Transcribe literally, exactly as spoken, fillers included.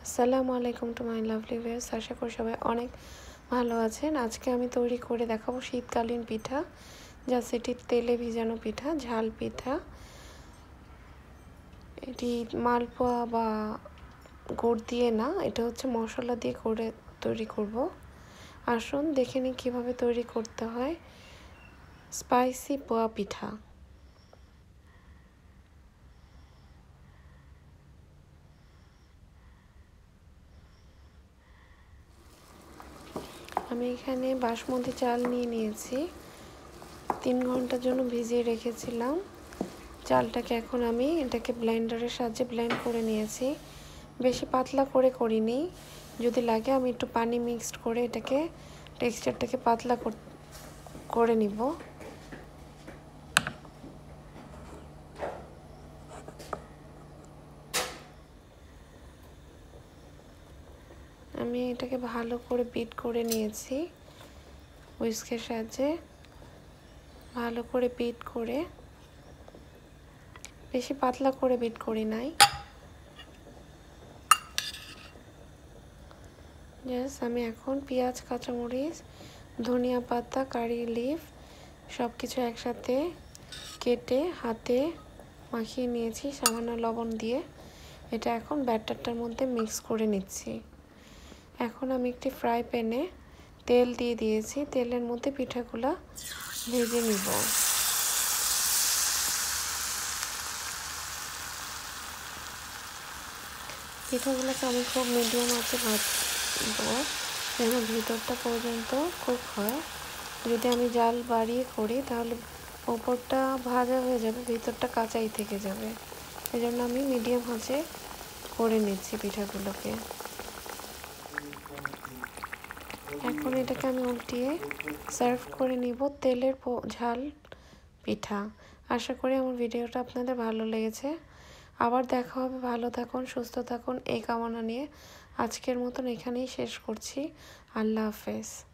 আসসালামু আলাইকুম to my lovely viewers. আশা করি সবাই অনেক ভালো আছেন। আজকে আমি তৈরি করে দেখাবো শীতকালীন পিঠা, যা সেটি তেলে ভিজানো পিঠা, ঝাল পিঠা। এটি মালপোয়া বা গুড় দিয়ে না, এটা হচ্ছে মশলা দিয়ে করে তৈরি করব। আসুন দেখে নিই কীভাবে তৈরি করতে হয় স্পাইসি পোয়া পিঠা। আমি এখানে বাসমতি চাল নিয়ে নিয়েছি, তিন ঘন্টার জন্য ভিজিয়ে রেখেছিলাম চালটাকে। এখন আমি এটাকে ব্লেন্ডারের সাহায্যে ব্লেন্ড করে নিয়েছি। বেশি পাতলা করে করিনি, যদি লাগে আমি একটু পানি মিক্সড করে এটাকে টেক্সচারটাকে পাতলা করে নিব। আমি এটাকে ভালো করে বিট করে নিয়েছি হুইস্কের সাহায্যে। ভালো করে বিট করে, বেশি পাতলা করে বিট করি নাই। জাস্ট আমি এখন পেঁয়াজ, কাঁচামরিচ, ধনিয়া পাতা, কারি লিফ সব কিছু একসাথে কেটে হাতে মাখিয়ে নিয়েছি সামান্য লবণ দিয়ে। এটা এখন ব্যাটারটার মধ্যে মিক্স করে নিচ্ছি। এখন আমি একটি ফ্রাই প্যানে তেল দিয়ে দিয়েছি, তেলের মধ্যে পিঠাগুলা ভেজে নিব। পিঠাগুলোকে আমি খুব মিডিয়াম আঁচে ভাজবো যেন ভিতরটা পর্যন্ত কুক হয়। যদি আমি জাল বাড়িয়ে করি তাহলে ওপরটা ভাজা হয়ে যাবে, ভিতরটা কাঁচাই থেকে যাবে। এই জন্য আমি মিডিয়াম আঁচে করে নিচ্ছি পিঠাগুলোকে। এখন এটাকে আমি উল্টিয়ে সার্ভ করে নিব তেলের ঝাল পিঠা। আশা করি আমার ভিডিওটা আপনাদের ভালো লেগেছে। আবার দেখা হবে। ভালো থাকুন, সুস্থ থাকুন এই কামনা নিয়ে আজকের মতন এখানেই শেষ করছি। আল্লাহ হাফেজ।